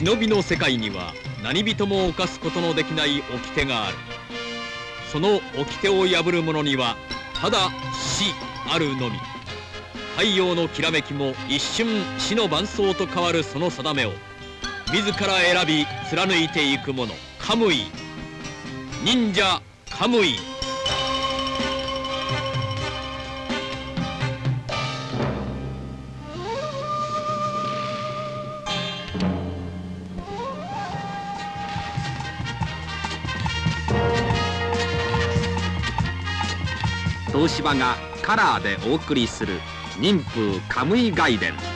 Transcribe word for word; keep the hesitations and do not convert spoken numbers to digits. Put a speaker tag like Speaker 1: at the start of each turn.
Speaker 1: 忍びの世界には何人も犯すことのできない掟がある。その掟を破る者にはただ死あるのみ。太陽のきらめきも一瞬死の伴奏と変わるその定めを自ら選び貫いていく者、カムイ忍者カムイ。
Speaker 2: 東芝がカラーでお送りする忍風カムイ外伝。